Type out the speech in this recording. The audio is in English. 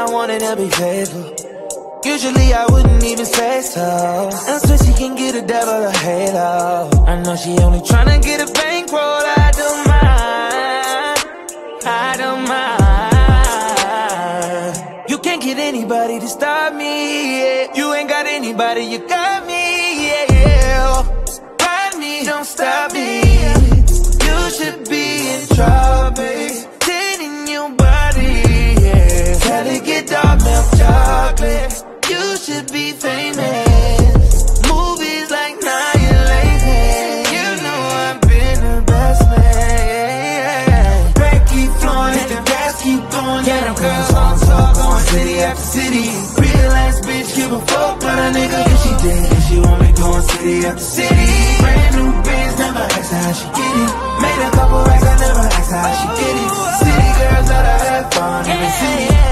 wanted to be faithful. Usually I wouldn't even say so. And so she can get a devil a halo. I know she only tryna get a bankroll. I don't mind, I don't mind. You can't get anybody to stop me, yeah. You ain't got anybody, you got me, yeah, yeah. Ride me, don't stop me. You should be in trouble. Dating your body, yeah. Tell it get dark, milk chocolate. You should be famous. Movies like Annihilation. You know I've been the best man. Break keep flowing, let the gas keep going. Yeah, them girls on top, going city after city. Real ass bitch, give a fuck about a nigga. If she dead, if she want me going city after city. Brand new bands, never ask her how she get it. Made a couple racks, I never asked her how she get it. City girls that I have fun in the city.